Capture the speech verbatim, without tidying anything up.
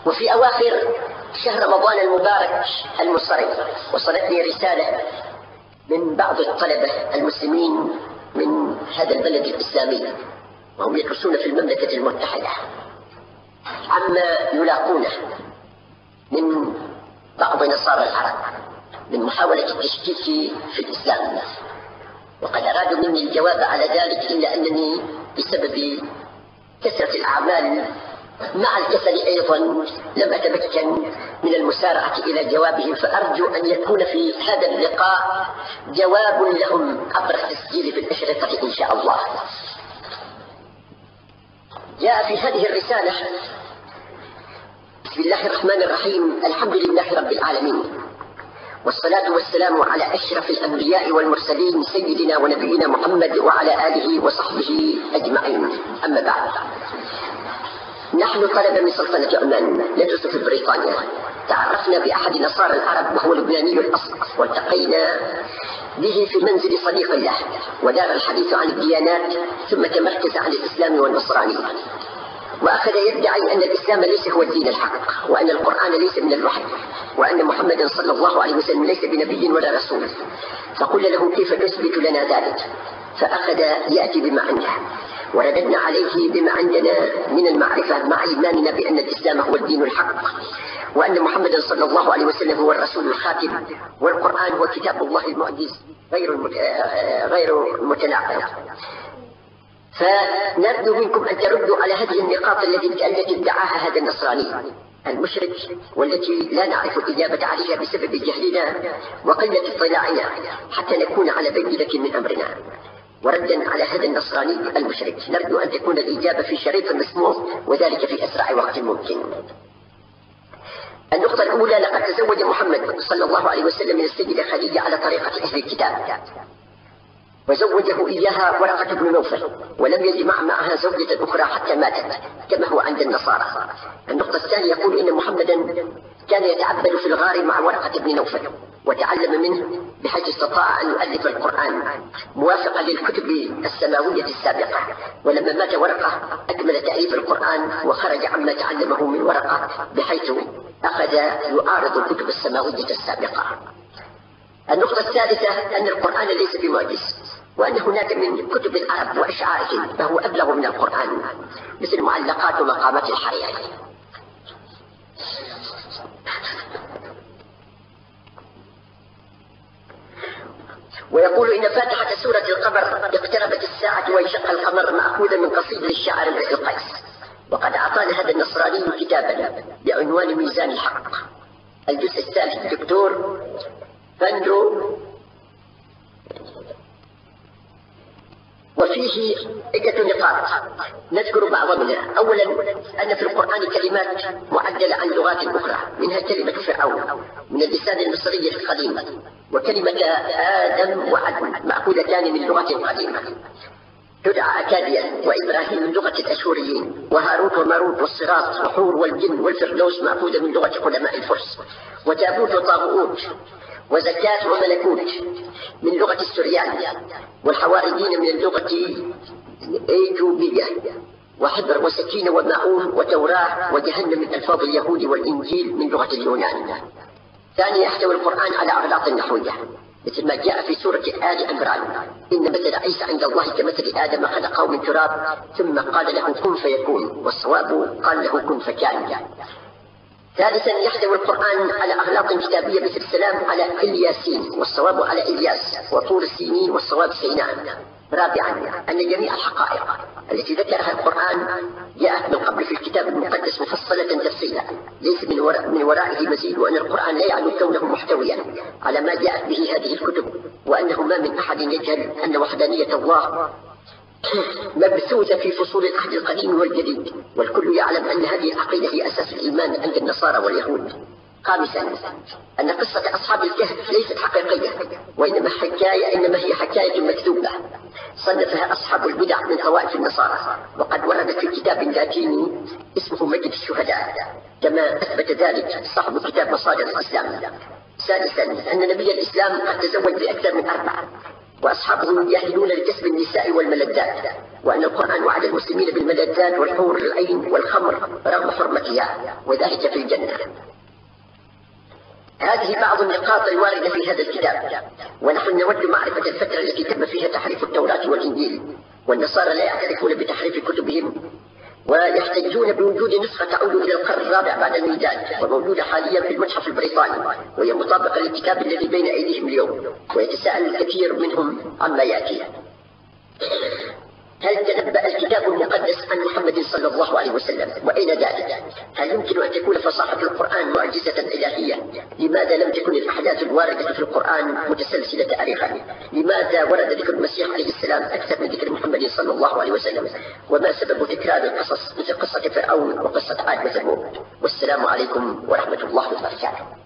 وفي أواخر شهر رمضان المبارك المنصرم وصلتني رسالة من بعض الطلبة المسلمين من هذا البلد الإسلامي وهم يدرسون في المملكة المتحدة عما يلاقونه من بعض نصارى العرب من محاولة التشكيك في الإسلام، وقد أرادوا مني الجواب على ذلك إلا أنني بسبب كثرة الأعمال مع الكسل أيضا لم أتمكن من المسارعة إلى جوابهم، فأرجو أن يكون في هذا اللقاء جواب لهم عبر التسجيل في الأشرطة إن شاء الله. جاء في هذه الرسالة: بسم الله الرحمن الرحيم، الحمد لله رب العالمين، والصلاة والسلام على أشرف الأنبياء والمرسلين سيدنا ونبينا محمد وعلى آله وصحبه أجمعين، أما بعد. نحن طلبة من سلطنة عمان ندرس في بريطانيا، تعرفنا بأحد نصارى العرب وهو لبناني الأصل، والتقينا به في منزل صديق له ودار الحديث عن الديانات، ثم تمركز عن الإسلام والنصرانية، وأخذ يدعي أن الإسلام ليس هو الدين الحق، وأن القرآن ليس من الوحي، وأن محمدا صلى الله عليه وسلم ليس بنبي ولا رسول. فقلنا له: كيف تثبت لنا ذلك؟ فأخذ يأتي بما عنده، ورددنا عليه بما عندنا من المعرفة مع إيماننا بأن الإسلام هو الدين الحق، وأن محمدا صلى الله عليه وسلم هو الرسول الخاتم، والقرآن هو كتاب الله المعجز غير غير متناقض. فنرجو منكم أن تردوا على هذه النقاط التي التي ادعاها هذا النصراني المشرك، والتي لا نعرف الإجابة عليها بسبب جهلنا وقلة اطلاعنا، حتى نكون على بينة من أمرنا. وردا على هذا النصراني المشرك نرجو أن تكون الإجابة في شريط مسموع، وذلك في أسرع وقت ممكن. النقطة الأولى: لقد تزوج محمد صلى الله عليه وسلم من السيدة خديجة على طريقة أهل الكتاب، وزوجه إياها ورقة بن نوفل، ولم يجمع معها زوجة أخرى حتى ماتت كما هو عند النصارى. النقطة الثانية: يقول إن محمدا كان يتعبد في الغار مع ورقة بن نوفل وتعلم منه بحيث استطاع أن يؤلف القرآن موافقا للكتب السماوية السابقة، ولما مات ورقة أكمل تأليف القرآن وخرج عما تعلمه من ورقة بحيث أخذ يعارض الكتب السماوية السابقة. النقطة الثالثة: أن القرآن ليس بمعجز، وأن هناك من كتب العرب وأشعارهم فهو أبلغ من القرآن، مثل معلقات ومقامات الحريري. ويقول إن فاتحة سورة القمر: اقتربت الساعة وانشق القمر، مأخوذة من قصيدة الشاعر امرئ القيس. وقد أعطانا هذا النصراني كتابا بعنوان ميزان الحق، الجزء الثالث، الدكتور فاندرو، وفيه عدة نقاط نذكر بعض منها. أولا: أن في القرآن كلمات معدلة عن لغات أخرى، منها كلمة فرعون من اللسان المصري القديم، وكلمة آدم وعدن مأخوذتان من لغة قديمة تدعى أكاديا، وإبراهيم من لغة الأشوريين، وهاروت وماروت والصراط وحور والجن والفردوس مأخوذة من لغة قدماء الفرس، وتابوت وطاغوت وزكاة وملكوت من لغة السريان، والحواريين من اللغة الأيجوبية، وحبر وسكينة وماعون وتوراة وجهنم من ألفاظ اليهود، والإنجيل من لغة اليونان. ثانيا: يحتوي القرآن على أغلاط نحوية، مثل ما جاء في سورة آل عمران: إن مثل عيسى عند الله كمثل آدم خلقه من تراب ثم قال له كن فيكون، والصواب قال له كن فكان. ثالثا: يحتوي القرآن على أغلاط كتابية مثل السلام على الياسين، والصواب على إلياس، وطور السينين، والصواب سيناء. رابعا: أن جميع الحقائق التي ذكرها القرآن جاءت من قبل في الكتاب المقدس مفصلة تفصيلا، ليس من, وراء من ورائه مزيد، وأن القرآن لا يعني كونه محتويا على ما جاءت به هذه الكتب، وأنه ما من أحد يجهل أن وحدانية الله مبثوثة في فصول العهد القديم والجديد، والكل يعلم أن هذه العقيدة هي أساس الإيمان عند النصارى واليهود. خامسا: أن قصة أصحاب الكهف ليست حقيقية، وإنما حكاية إنما هي حكاية مكذوبة صنفها أصحاب البدع من طوائف النصارى، وقد وردت في كتاب لاتيني اسمه مجد الشهداء، كما أثبت ذلك صاحب كتاب مصادر الإسلام. سادسا: أن نبي الإسلام قد تزوج بأكثر من أربعة، وأصحابه يجاهدون لكسب النساء والملذات، وأن القرآن وعد المسلمين بالملذات والحور العين والخمر رغم حرمتها، وذلك في الجنة. هذه بعض النقاط الواردة في هذا الكتاب، ونحن نود معرفة الفترة التي تم فيها تحريف التوراة والإنجيل، والنصارى لا يعترفون بتحريف كتبهم ويحتجون بوجود نسخة تعود إلى القرن الرابع بعد الميلاد، وموجودة حاليا في المتحف البريطاني، وهي مطابقة للكتاب الذي بين أيديهم اليوم، ويتساءل الكثير منهم عما يأتي. هل تنبأ الكتاب المقدس عن محمد صلى الله عليه وسلم؟ وأين ذلك؟ هل يمكن أن تكون فصاحة القرآن معجزة إلهية؟ لماذا لم تكن الأحداث الواردة في القرآن متسلسلة تاريخا؟ لماذا ورد ذكر المسيح عليه السلام أكثر من ذكر محمد صلى الله عليه وسلم؟ وما سبب تكرار القصص مثل قصة فرعون وقصة عاد وثمود؟ والسلام عليكم ورحمة الله وبركاته.